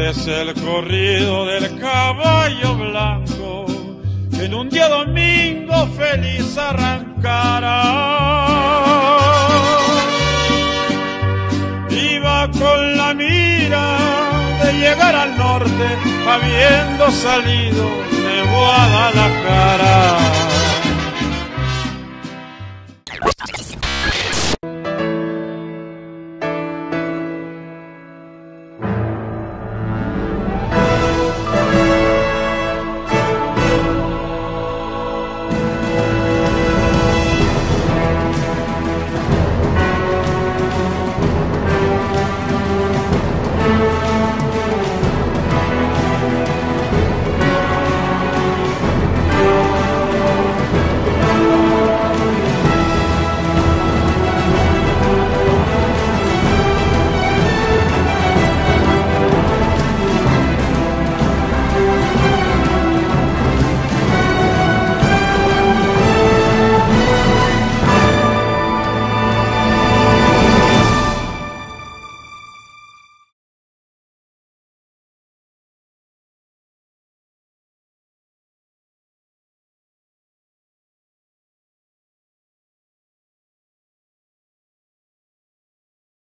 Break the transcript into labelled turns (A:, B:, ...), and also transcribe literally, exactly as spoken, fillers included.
A: es el corrido del caballo blanco que en un día domingo feliz arrancará. Iba con la mira de llegar al norte, habiendo salido de Guadalajara.